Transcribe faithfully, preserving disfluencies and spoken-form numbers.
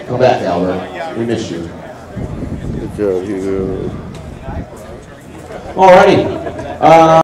Come back, Albert. We missed you. Good job, Hugo. Alrighty. Uh,